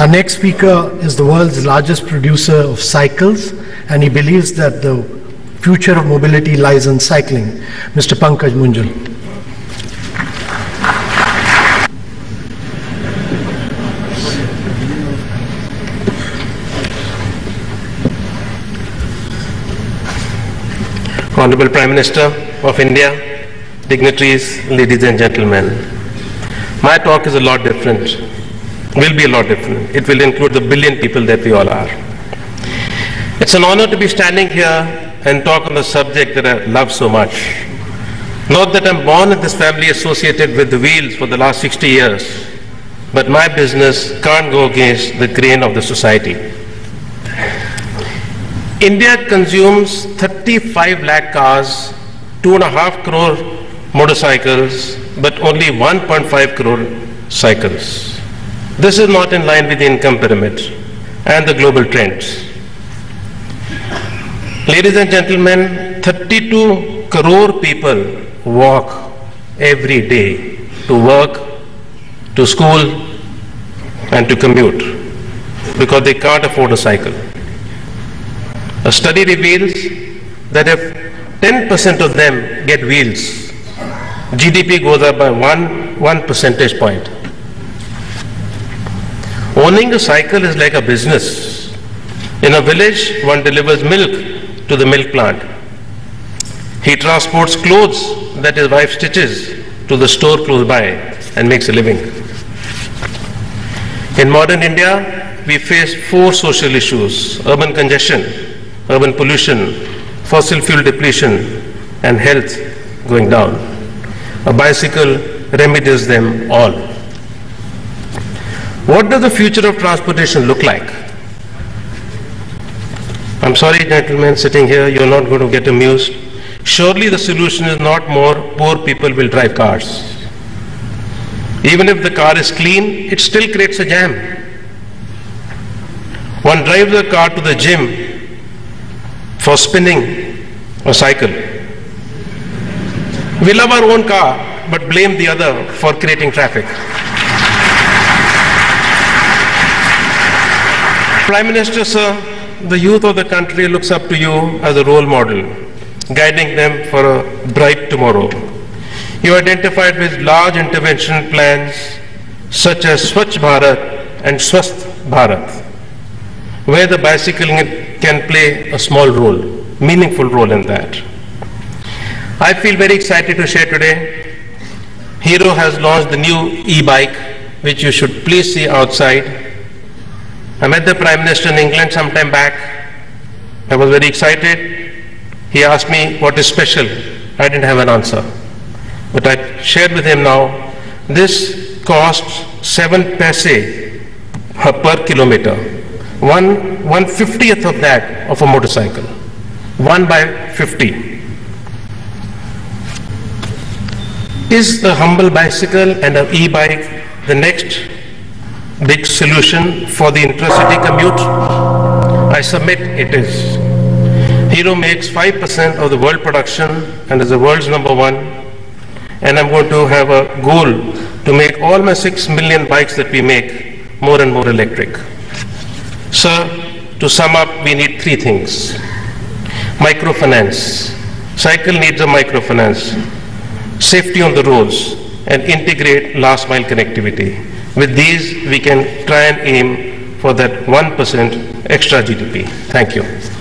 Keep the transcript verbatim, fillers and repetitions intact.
Our next speaker is the world's largest producer of cycles, and he believes that the future of mobility lies in cycling. Mister Pankaj M Munjal. Honorable Prime Minister of India, dignitaries, ladies and gentlemen, my talk is a lot different, will be a lot different. It will include the billion people that we all are. It's an honor to be standing here and talk on the subject that I love so much. Not that I'm born in this family associated with the wheels for the last sixty years, but my business can't go against the grain of the society. India consumes thirty-five lakh cars, two and a half crore motorcycles, but only one point five crore cycles. This is not in line with the income pyramid and the global trends. Ladies and gentlemen, thirty-two crore people walk every day to work, to school, and to commute because they can't afford a cycle. A study reveals that if ten percent of them get wheels, G D P goes up by one, one percentage point. Owning a cycle is like a business. In a village, one delivers milk to the milk plant. He transports clothes that his wife stitches to the store close by and makes a living. In modern India, we face four social issues: urban congestion, urban pollution, fossil fuel depletion, and health going down. A bicycle remedies them all. What does the future of transportation look like? I'm sorry, gentlemen, sitting here, you're not going to get amused. Surely the solution is not more poor people will drive cars. Even if the car is clean, it still creates a jam. One drives a car to the gym for spinning a cycle. We love our own car, but blame the other for creating traffic. Prime Minister, sir, the youth of the country looks up to you as a role model, guiding them for a bright tomorrow. You identified with large intervention plans such as Swachh Bharat and Swasth Bharat, where the bicycle can play a small role, meaningful role in that. I feel very excited to share today. Hero has launched the new e-bike, which you should please see outside. I met the Prime Minister in England some time back. I was very excited. He asked me what is special. I didn't have an answer. But I shared with him now, this costs seven paise per kilometer. One, one fiftieth of that of a motorcycle. One by fifty. Is the humble bicycle and an e-bike the next big solution for the intercity commute? I submit it is. Hero makes five percent of the world production and is the world's number one. And I'm going to have a goal to make all my six million bikes that we make more and more electric. Sir, to sum up, we need three things. Microfinance. Cycle needs a microfinance. Safety on the roads, and integrate last mile connectivity. With these, we can try and aim for that one percent extra G D P. Thank you.